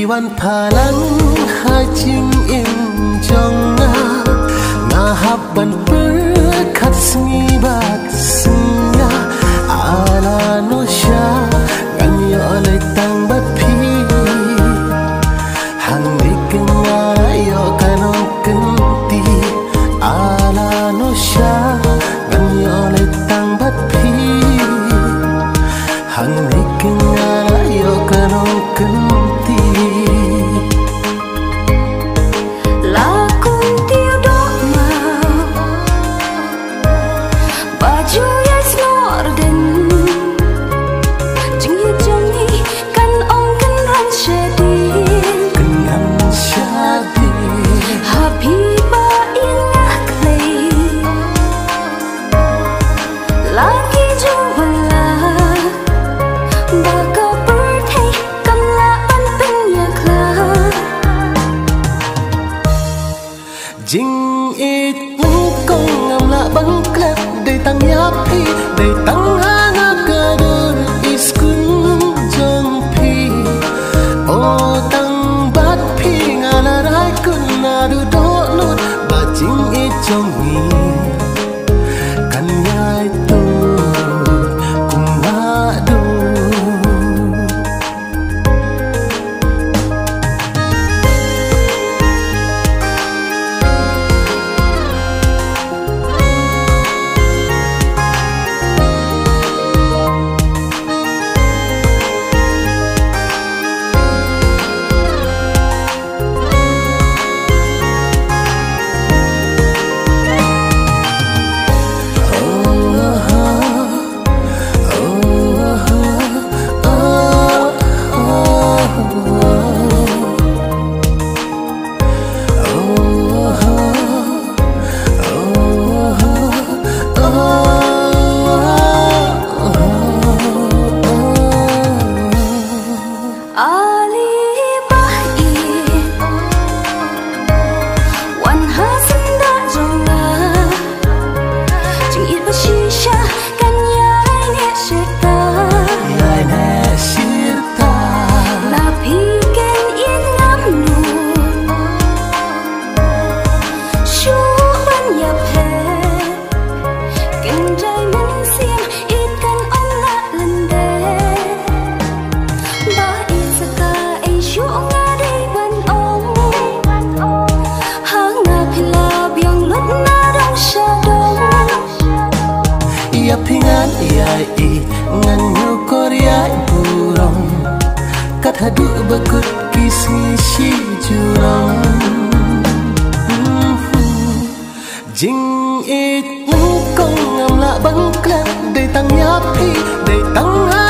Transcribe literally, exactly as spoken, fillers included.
Iwan palang hajing in jonga ngahaban berkat semibat senga ala no sya ganyo oleh tang bat pi hang dikenga yo kanong kenti ala no sya ganyo oleh tang bat pi hang dikenga yo kanong kenti Jing it mengkong ngamla bangklat day tang yapi day tang hanga kadur iskun jongpi o tang bat pi ngalarai kun nadu donut bajing it jongi kan yai tu kumadu ya pingan ya i ngan nyu korea burong kat hadu bakut kismi si jurong jing it mengkong ngamla bangklat day tang yapi day tang